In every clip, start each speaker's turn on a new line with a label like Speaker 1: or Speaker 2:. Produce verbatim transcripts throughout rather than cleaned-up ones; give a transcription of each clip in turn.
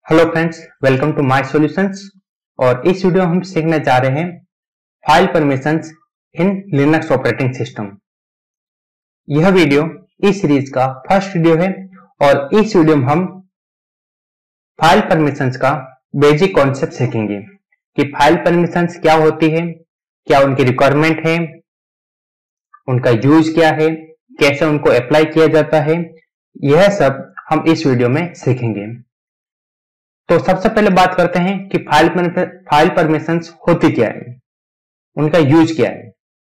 Speaker 1: Hello friends, welcome to my solutions. और इस video में हम सीखने जा रहे हैं file permissions in Linux operating system. यह वीडियो इस सीरीज का फर्स्ट वीडियो है और इस वीडियो में हम फाइल परमिशंस का बेसिक कॉन्सेप्ट सीखेंगे कि फाइल परमिशंस क्या होती है, क्या उनकी रिक्वायरमेंट है, उनका यूज क्या है, कैसे उनको अप्लाई किया जाता है। यह सब हम इस वीडियो में सीखेंगे। तो सबसे पहले बात करते हैं कि फाइल फाइल परमिशंस होती क्या है, उनका यूज क्या है।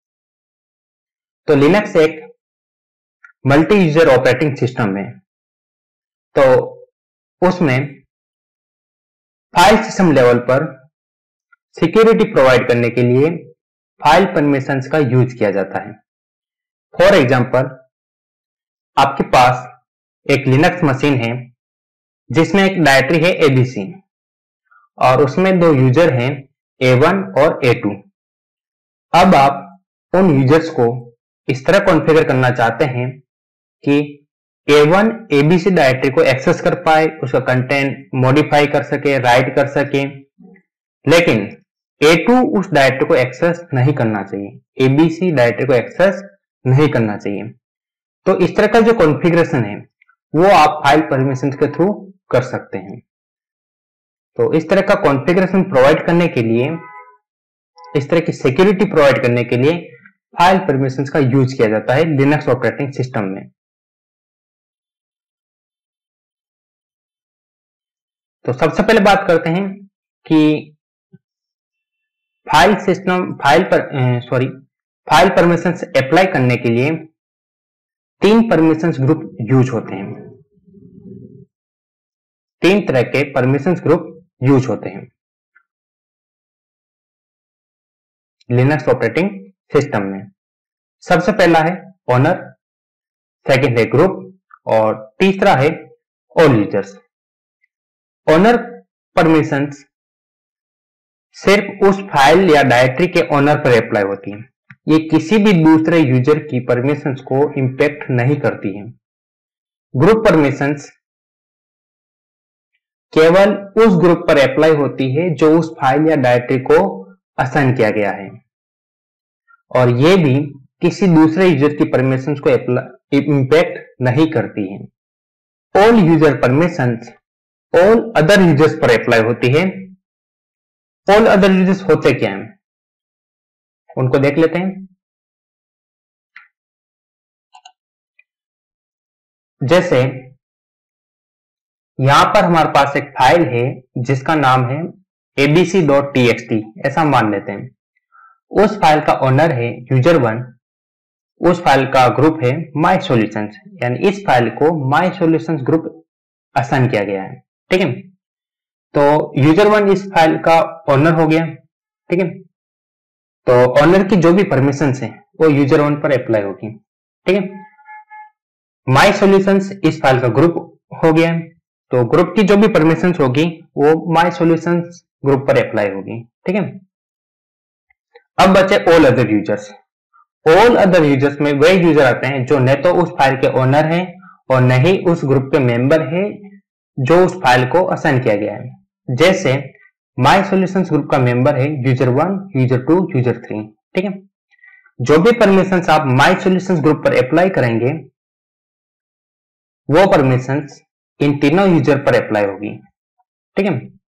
Speaker 1: तो लिनक्स एक मल्टी यूजर ऑपरेटिंग सिस्टम है, तो उसमें फाइल सिस्टम लेवल पर सिक्योरिटी प्रोवाइड करने के लिए फाइल परमिशंस का यूज किया जाता है। फॉर एग्जांपल, आपके पास एक लिनक्स मशीन है जिसमें एक डायरेक्टरी है एबीसी और उसमें दो यूजर हैं ए वन और ए टू। अब आप उन यूजर्स को इस तरह कॉन्फ़िगर करना चाहते हैं कि ए वन एबीसी डायरेक्टरी को एक्सेस कर पाए, उसका कंटेंट मॉडिफाई कर सके, राइट कर सके, लेकिन ए टू उस डायरेक्टरी को एक्सेस नहीं करना चाहिए, एबीसी डायरेक्टरी को एक्सेस नहीं करना चाहिए। तो इस तरह का जो कॉन्फ़िगरेशन है वो आप फाइल परमिशन के थ्रू कर सकते हैं। तो इस तरह का कॉन्फ़िगरेशन प्रोवाइड करने के लिए, इस तरह की सिक्योरिटी प्रोवाइड करने के लिए फाइल परमिशंस का यूज किया जाता है लिनक्स ऑपरेटिंग सिस्टम में। तो सबसे पहले बात करते हैं कि फाइल सिस्टम फाइल पर सॉरी फाइल परमिशंस अप्लाई करने के लिए तीन परमिशंस ग्रुप यूज होते हैं। तीन तरह के परमिशंस ग्रुप यूज होते हैं लिनक्स ऑपरेटिंग सिस्टम में। सबसे पहला है ओनर, सेकंड है ग्रुप और तीसरा है ऑल यूजर्स। ओनर परमिशंस सिर्फ उस फाइल या डायरेक्टरी के ओनर पर अप्लाई होती है, ये किसी भी दूसरे यूजर की परमिशंस को इंपैक्ट नहीं करती है। ग्रुप परमिशंस केवल उस ग्रुप पर अप्लाई होती है जो उस फाइल या डायरेक्टरी को असाइन किया गया है, और ये भी किसी दूसरे यूजर की परमिशंस को इंपैक्ट नहीं करती है। All user permissions all other users पर अप्लाई होती है। ऑल अदर यूजर्स होते क्या हैं, उनको देख लेते हैं। जैसे यहां पर हमारे पास एक फाइल है जिसका नाम है ABC dot T X T, ऐसा मान लेते हैं। उस फाइल का ओनर है यूजर वन, उस फाइल का ग्रुप है माय सॉल्यूशंस, यानी इस फाइल को माय सॉल्यूशंस ग्रुप असाइन किया गया है। ठीक है, तो यूजर वन इस फाइल का ओनर हो गया। ठीक है, तो ओनर की जो भी परमिशंस है वो यूजर वन पर अप्लाई होगी। ठीक है, माय सॉल्यूशंस इस फाइल का ग्रुप हो गया, तो ग्रुप की जो भी परमिशंस होगी वो माय सॉल्यूशंस ग्रुप पर अप्लाई होगी। ठीक है, अब बचे all other users. All other users में वे यूजर आते हैं जो न तो उस फाइल के ओनर हैं और न ही उस ग्रुप के मेंबर है जो उस फाइल को असाइन किया गया है। जैसे माय सॉल्यूशंस ग्रुप का मेंबर है user one, user two, user three. ठीक है, जो भी परमिशंस आप माय सॉल्यूशंस ग्रुप पर अप्लाई करेंगे वो परमिशंस इन तीनों यूजर पर अप्लाई होगी। ठीक है,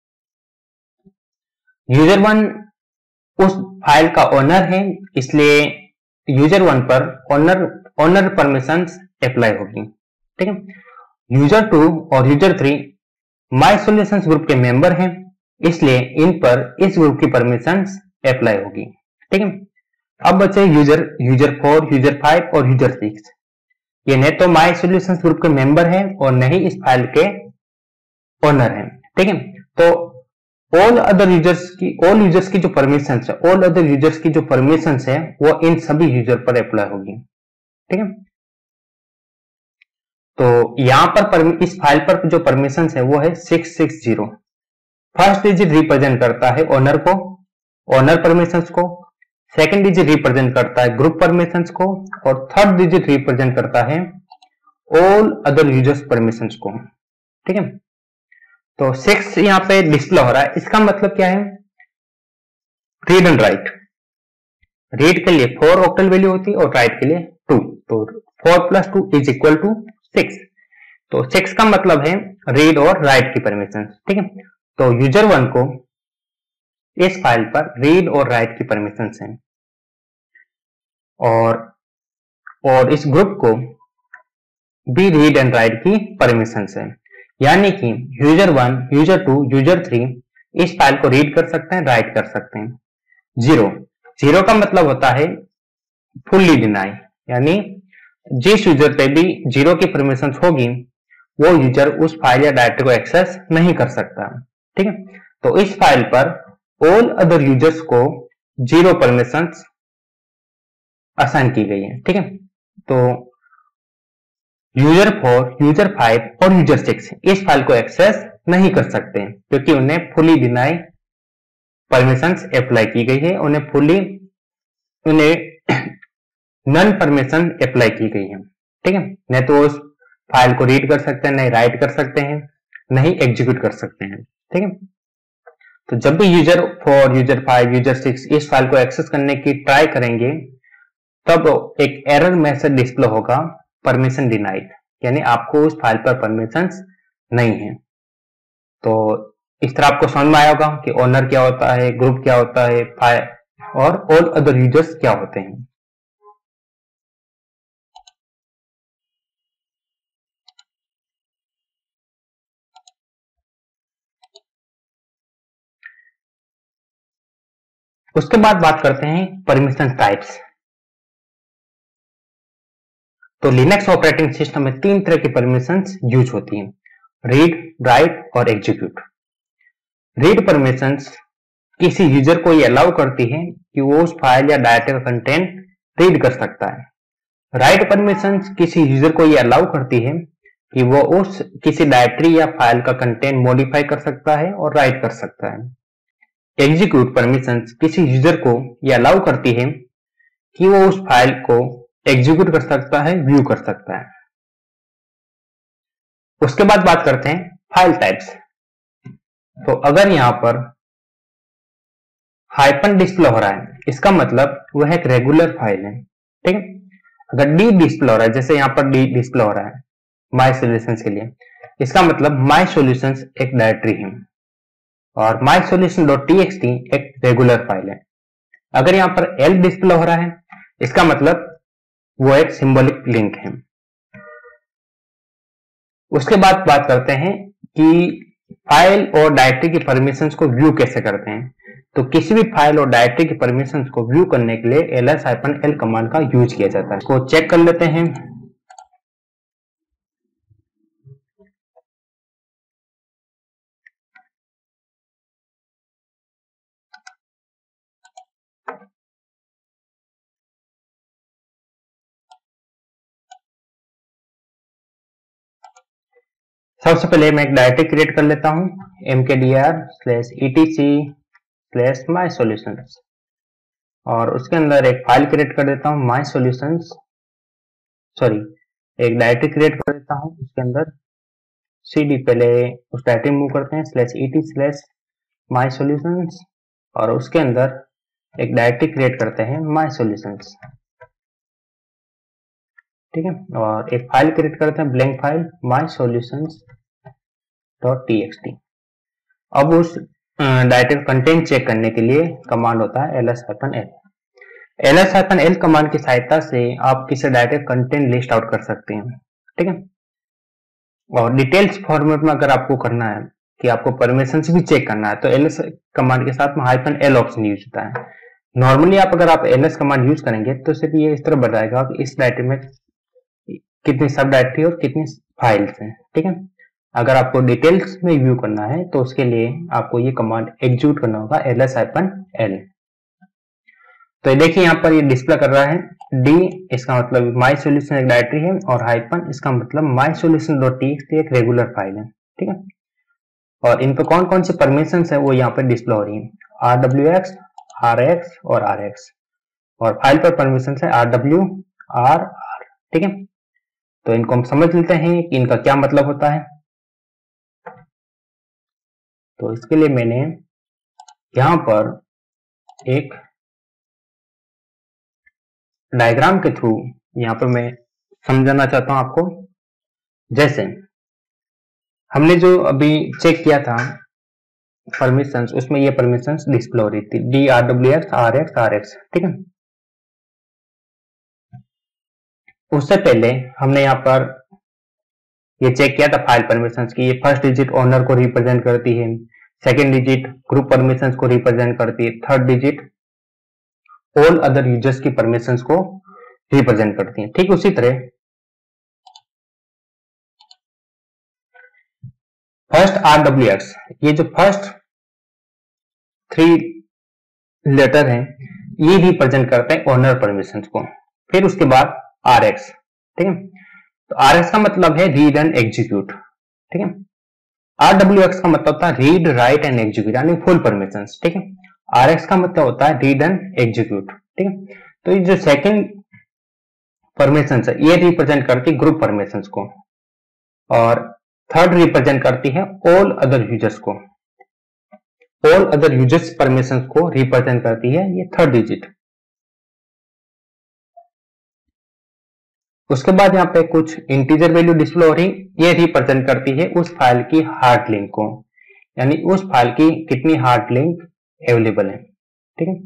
Speaker 1: यूजर वन उस फाइल का ओनर है, इसलिए यूजर वन पर ओनर ओनर परमिशंस अप्लाई होगी। ठीक है, यूजर टू और user three my solutions group के मेंबर हैं, इसलिए इन पर इस ग्रुप की परमिशंस अप्लाई होगी। ठीक है, अब बचे user user four, user five और यूजर सिक्स। ये न तो माय सॉल्यूशंस ग्रुप के मेंबर हैं और न ही इस फाइल के ओनर हैं। ठीक है, तो ऑल अदर यूजर्स की ऑल यूजर्स की जो परमिशंस है ऑल अदर यूजर्स की जो परमिशंस है वो इन सभी यूजर पर अप्लाई होगी। ठीक है, तो यहां पर इस फाइल पर जो परमिशंस है वो है six six zero. First digit represent करता है ओनर को, ओनर परमिशंस को, सेकंड डिजिट रिप्रेजेंट करता है ग्रुप परमिशंस को और थर्ड डिजिट रिप्रेजेंट करता है ऑल अदर यूजर्स परमिशंस को। ठीक है, तो सिक्स यहाँ पे डिस्प्ले हो रहा है, इसका मतलब क्या है, रीड एंड राइट। रीड के लिए फोर ऑक्टल वैल्यू होती है और राइट के लिए टू, तो four plus two is equal to six. तो सिक्स का मतलब है रीड और राइट की परमिशन, ठीक है। तो यूजर वन को इस फाइल पर रीड और राइट की परमिशन है, और और इस ग्रुप को भी रीड एंड राइट की परमिशन है, यानी कि user one, user two, user three इस फाइल को रीड कर सकते हैं, राइट कर सकते हैं। जीरो, जीरो का मतलब होता है फुल्ली डिनाई, यानी जिस यूजर पे भी जीरो की परमिशन होगी वो यूजर उस फाइल या डायरेक्टरी को एक्सेस नहीं कर सकता, ठीक है। तो इस फाइल पर ऑल अदर यूजर्स को जीरो परमिशन असाइन की गई है, ठीक है। तो यूजर फोर, यूजर फाइव और यूजर सिक्स इस फाइल को एक्सेस नहीं कर सकते क्योंकि उन्हें फुली डिनाई परमिशंस अप्लाई की गई है, उन्हें फुली उन्हें नन परमिशन अप्लाई की गई है, ठीक है। नहीं तो उस फाइल को रीड कर सकते हैं, नहीं राइट कर सकते हैं, नहीं एग्जीक्यूट कर सकते हैं, ठीक है। तो जब भी user four, user five, user six इस फाइल को एक्सेस करने की ट्राई करेंगे तब एक एरर मैसेज डिस्प्ले होगा, परमिशन डिनाइड, यानी आपको उस फाइल पर परमिशन नहीं है। तो इस तरह आपको समझ में आया होगा कि ओनर क्या होता है, ग्रुप क्या होता है, फाइल और ऑल अदर यूजर्स क्या होते हैं। उसके बाद बात करते हैं परमिशन टाइप्स। तो लिनक्स ऑपरेटिंग सिस्टम में तीन तरह की परमिशंस यूज होती हैं, रीड, राइट और एग्जीक्यूट। रीड परमिशंस किसी यूजर को ये अलाउ करती है कि वो उस फाइल या डायरेक्टरी का कंटेंट रीड कर सकता है। राइट परमिशंस किसी यूजर को ये अलाउ करती है कि वो उस किसी डायरेक्टरी या फाइल का कंटेंट मॉडिफाई कर सकता है और राइट कर सकता है। एग्जीक्यूट परमिशंस किसी यूजर को ये अलाउ करती है कि वो उस फाइल को एग्जीक्यूट कर सकता है, व्यू कर सकता है। उसके बाद बात करते हैं फाइल टाइप्स। तो अगर यहां पर हाइपन डिस्प्ले हो रहा है, इसका मतलब वह एक रेगुलर फाइल है, ठीक है। अगर डी डिस्प्ले हो रहा है, जैसे यहां पर डी डिस्प्ले हो रहा है माई सॉल्यूशंस के लिए, इसका मतलब माई सॉल्यूशंस एक डायरेक्टरी है और my solution dot T X T एक रेगुलर फाइल है। अगर यहां पर एल डिस्प्ले हो रहा है, इसका मतलब वो एक सिंबॉलिक लिंक है। उसके बाद बात करते हैं कि फाइल और डायरेक्टरी की परमिशंस को व्यू कैसे करते हैं। तो किसी भी फाइल और डायरेक्टरी की परमिशंस को व्यू करने के लिए L S hyphen L command का यूज किया जाता है। इसको चेक कर लेते हैं। सबसे पहले मैं एक डायरेक्टरी क्रिएट कर लेता हूं, M K D R slash E T C slash my solutions, और उसके अंदर एक फाइल क्रिएट कर देता हूं माई सोल्यूशंस, सॉरी एक डायरेक्टरी क्रिएट कर देता हूं, उसके अंदर सी डी, पहले उस डायरेक्टरी मूव करते हैं slash E T slash my solutions, और उसके अंदर एक डायरेक्टरी क्रिएट करते हैं माई सोल्यूशंस, ठीक है। और एक फाइल क्रिएट करते हैं blank file my solutions dot T X T. अब उस डायरेक्टरी कंटेंट चेक करने के लिए कमांड होता है L S hyphen L. L S hyphen L command की सहायता से आप किसी डायरेक्टरी कंटेंट लिस्ट आउट कर सकते हैं, ठीक है। और डिटेल्स फॉर्मेट में अगर आपको करना है कि आपको परमिशंस भी चेक करना है तो एल एस कमांड के साथ में हाइफन एल ऑप्शन यूज होता है। नॉर्मली आप अगर आप एल एस कमांड यूज करेंगे तो सिर्फ ये इस तरह बताएगा कि इस डायरेक्टरी में कितनी सब डायरेक्टरी और कितनी फाइल्स हैं, ठीक है। अगर आपको डिटेल्स में व्यू करना है तो उसके लिए आपको ये कमांड एग्जीक्यूट करना होगा एल एस हाइफन एल। तो ये देखिए यहाँ पर ये डिस्प्ले कर रहा है डी, इसका मतलब माई सोल्यूशन एक डायरेक्टरी है, और हाइफन इसका मतलब my solution dot T X T एक रेगुलर फाइल है, ठीक है। और इन पर कौन कौन सी परमिशन है वो यहाँ पर डिस्प्ले हो रही है, R W X, R X और आर एक्स, और फाइल पर परमिशन है आर डब्ल्यू, आर आर, ठीक है। तो इनको हम समझ लेते हैं कि इनका क्या मतलब होता है। तो इसके लिए मैंने यहां पर एक डायग्राम के थ्रू यहां पर मैं समझाना चाहता हूं आपको। जैसे हमने जो अभी चेक किया था परमिशंस, उसमें ये परमिशंस डिस्प्ले हो रही थी D R W X R X R X, ठीक है। उससे पहले हमने यहाँ पर ये चेक किया था फाइल परमिशंस की। ये फर्स्ट डिजिट ओनर को रिप्रेजेंट करती है, सेकंड डिजिट ग्रुप परमिशंस को रिप्रेजेंट करती है, third digit all other users की परमिशंस को रिप्रेजेंट करती है। ठीक उसी तरह फर्स्ट आर डब्ल्यू एक्स, ये जो फर्स्ट थ्री लेटर हैं ये रिप्रेजेंट करते हैं ओनर परमिशंस को। फिर उसके बाद आर एक्स, ठीक है। तो आर एक्स का मतलब है रीड एंड एग्जीक्यूट, ठीक है। आर डब्ल्यू एक्स का मतलब था रीड राइट एंड एग्जीक्यूट यानी फुल परमिशंस, ठीक है। आर एक्स का मतलब होता है रीड एंड एग्जीक्यूट, ठीक है। तो ये जो सेकंड परमिशंस है ये रिप्रेजेंट करती है ग्रुप परमिशंस को, और थर्ड रिप्रेजेंट करती है ऑल अदर यूजर्स को। ऑल अदर यूजर्स परमिशंस को रिप्रेजेंट करती है ये थर्ड डिजिट। उसके बाद यहाँ पे कुछ इंटीजर वैल्यू डिस्प्ले हो रही, ये रिप्रेजेंट करती है उस फाइल की हार्ड लिंक को, यानी उस फाइल की कितनी हार्ड लिंक अवेलेबल है, ठीक है।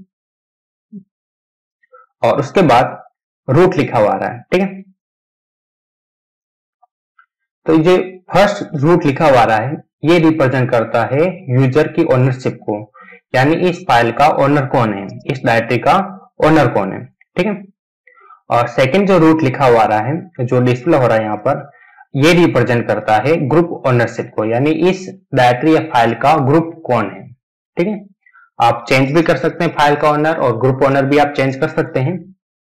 Speaker 1: और उसके बाद रूट लिखा हुआ आ रहा है, ठीक है। तो ये फर्स्ट रूट लिखा हुआ आ रहा है ये रिप्रेजेंट करता है यूजर की ओनरशिप को, यानी इस फाइल का ओनर कौन है, इस डायरेक्टरी का ओनर कौन है, ठीक है। और सेकंड जो रूट लिखा हुआ आ रहा है जो डिस्प्ले हो रहा है यहाँ पर, ये रिप्रेजेंट करता है ग्रुप ओनरशिप को, यानी इस डायरेक्टरी या फाइल का ग्रुप कौन है, ठीक है। आप चेंज भी कर सकते हैं फाइल का ओनर, और ग्रुप ओनर भी आप चेंज कर सकते हैं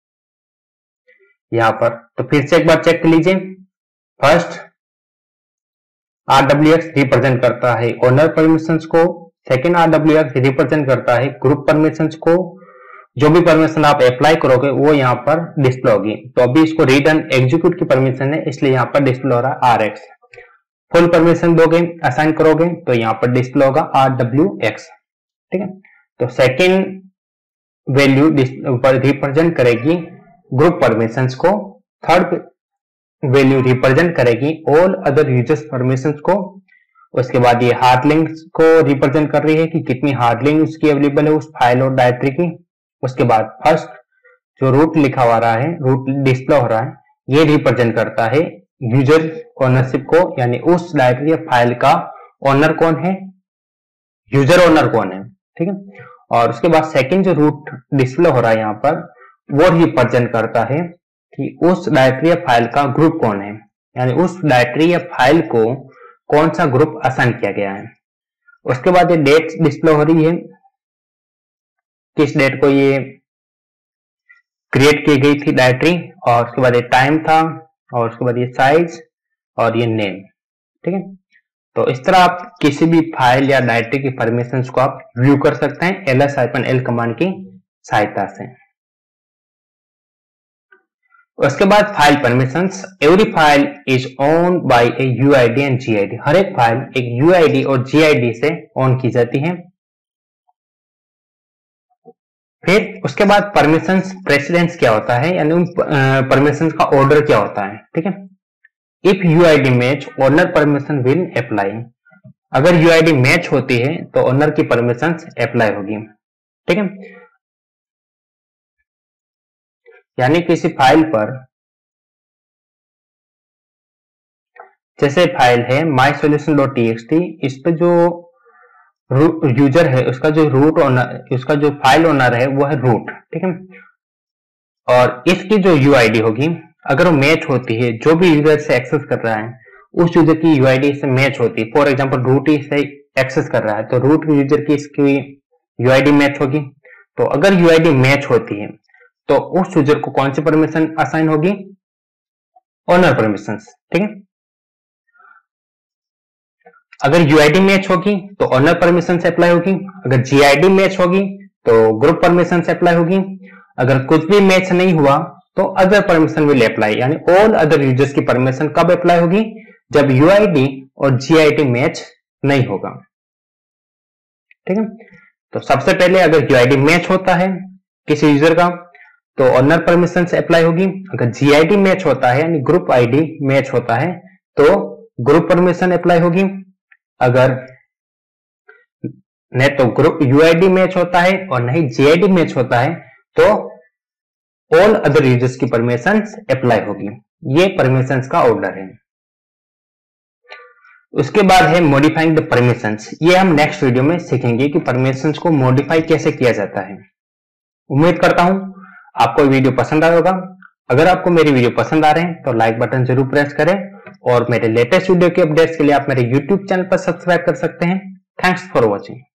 Speaker 1: यहाँ पर। तो फिर से एक बार चेक कर लीजिए। First R W X represent करता है ओनर परमिशंस को, second R W X represent करता है ग्रुप परमिशंस को। जो भी परमिशन आप अप्लाई करोगे वो यहाँ पर डिस्प्ले होगी। तो अभी इसको रीड एंड एग्जीक्यूट की परमिशन है, इसलिए यहाँ पर डिस्प्ले हो रहा है आर एक्स। फुल परमिशन दोगे, असाइन करोगे तो यहाँ पर डिस्प्ले होगा आर डब्ल्यू एक्स, ठीक है। तो सेकेंड वैल्यू रिप्रेजेंट करेगी ग्रुप परमिशंस को, थर्ड वैल्यू रिप्रेजेंट करेगी ऑल अदर यूजर्स परमिशंस को। उसके बाद ये हार्ड लिंक्स को रिप्रेजेंट कर रही है कि कितनी हार्ड लिंक उसकी अवेलेबल है उस फाइल और डायरेक्टरी की। उसके बाद फर्स्ट जो रूट लिखा हुआ रहा है, रूट डिस्प्ले हो रहा है, ये रिप्रेजेंट करता है यूजर ओनरशिप को, यानी उस डायरेक्टरी या फाइल का ओनर कौन है, यूजर ओनर कौन है, ठीक है। और उसके बाद सेकंड जो रूट डिस्प्ले हो रहा है यहाँ पर, वो रिप्रेजेंट करता है कि उस डायरेक्टरी या फाइल का ग्रुप कौन है, यानी उस डायरेक्टरी या फाइल को कौन सा ग्रुप असाइन किया गया है। उसके बाद ये डेट डिस्प्ले हो रही है, किस डेट को ये क्रिएट की गई थी डायरेक्टरी, और उसके बाद ये टाइम था, और उसके बाद ये साइज और ये नेम, ठीक है। तो इस तरह आप किसी भी फाइल या डायरेक्टरी की परमिशंस को आप व्यू कर सकते हैं ls -l कमांड की सहायता से। उसके बाद file permissions, every file is owned by a UID and GID. हर एक फाइल एक यूआईडी और जीआईडी से ओन की जाती है। फिर उसके बाद परमिशंस प्रेसिडेंस क्या होता है, यानी उन परमिशंस का ऑर्डर क्या होता है, ठीक है। If UID match owner permission will apply. अगर यूआईडी मैच होती है तो ओनर की परमिशंस अप्लाई होगी, ठीक है। यानी किसी फाइल पर, जैसे फाइल है my solution dot T X T, इस पे जो यूजर है उसका जो रूट ओनर, उसका जो फाइल ओनर है वो है रूट, ठीक है। और इसकी जो यूआईडी होगी अगर वो मैच होती है, जो भी यूजर से एक्सेस कर रहा है उस यूजर की यूआईडी से मैच होती है, फॉर एग्जांपल रूट ही से एक्सेस कर रहा है तो रूट यूजर की इसकी यूआईडी मैच होगी। तो अगर यूआईडी मैच होती है तो उस यूजर को कौन सी परमिशन असाइन होगी, ओनर परमिशंस, ठीक है। अगर यूआईडी मैच होगी तो ओनर परमिशन से अप्लाई होगी, अगर जीआईडी मैच होगी तो ग्रुप परमिशन से अप्लाई होगी, अगर कुछ भी मैच नहीं हुआ तो अदर परमिशन विल अप्लाई, यानी ऑल अदर यूजर्स की परमिशन कब अप्लाई होगी, जब यूआईडी और जीआईडी मैच नहीं होगा। ठीक है। तो सबसे पहले अगर यूआईडी मैच होता है किसी यूजर का तो ओनर परमिशंस अप्लाई होगी। अगर जीआईडी मैच होता है यानी ग्रुप आईडी मैच होता है तो ग्रुप परमिशन अप्लाई होगी। अगर न तो ग्रुप यूआईडी मैच होता है और नहीं जीआईडी मैच होता है तो ऑल अदर यूजर्स की परमिशंस अप्लाई होगी। ये परमिशंस का ऑर्डर है। उसके बाद है मॉडिफाइंग द परमिशंस। ये हम नेक्स्ट वीडियो में सीखेंगे कि परमिशंस को मॉडिफाई कैसे किया जाता है। उम्मीद करता हूं आपको वीडियो पसंद आया होगा। अगर आपको मेरी वीडियो पसंद आ रहे हैं तो लाइक बटन जरूर प्रेस करें और मेरे लेटेस्ट वीडियो के अपडेट्स के लिए आप मेरे यूट्यूब चैनल पर सब्सक्राइब कर सकते हैं। Thanks for watching.